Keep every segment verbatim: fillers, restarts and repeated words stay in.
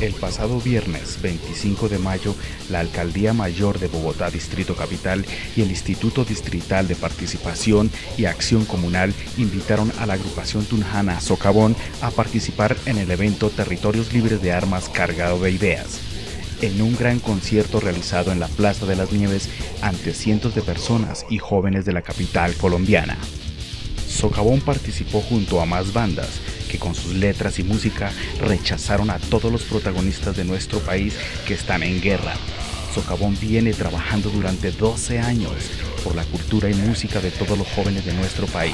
El pasado viernes veinticinco de mayo, la Alcaldía Mayor de Bogotá Distrito Capital y el Instituto Distrital de Participación y Acción Comunal invitaron a la agrupación tunjana Socavón a participar en el evento Territorios Libres de Armas Cargado de Ideas, en un gran concierto realizado en la Plaza de las Nieves ante cientos de personas y jóvenes de la capital colombiana. Socavón participó junto a más bandas que con sus letras y música rechazaron a todos los protagonistas de nuestro país que están en guerra. Socavón viene trabajando durante doce años por la cultura y música de todos los jóvenes de nuestro país.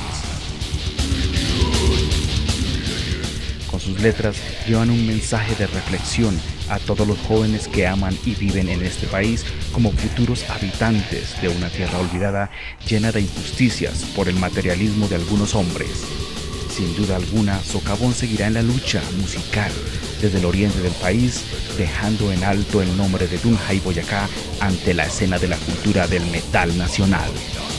Con sus letras llevan un mensaje de reflexión a todos los jóvenes que aman y viven en este país como futuros habitantes de una tierra olvidada llena de injusticias por el materialismo de algunos hombres. Sin duda alguna, Socavón seguirá en la lucha musical desde el oriente del país, dejando en alto el nombre de Tunja y Boyacá ante la escena de la cultura del metal nacional.